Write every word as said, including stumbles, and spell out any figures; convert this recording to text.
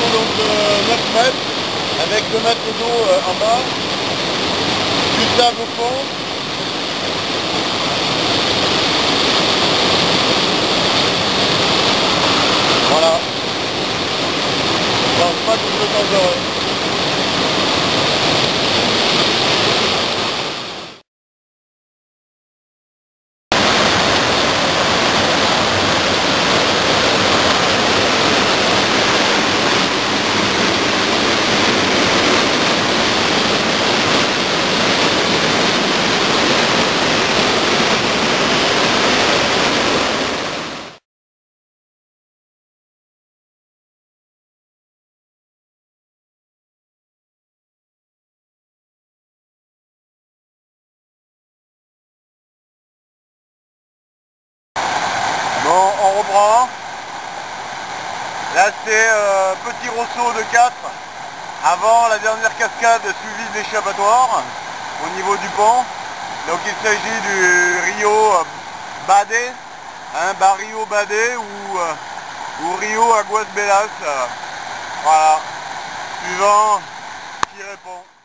donc de neuf mètres, avec deux mètres d'eau euh, en bas, du sable au fond. Voilà. Je pense pas que je le tenterai. Bon, on reprend. Là c'est euh, petit ressaut de quatre avant la dernière cascade suivie de l'échappatoire au niveau du pont. Donc il s'agit du Rio Badé, hein, Barrio Badé ou, euh, ou Rio Aguas Belas. Euh, voilà, suivant qui répond.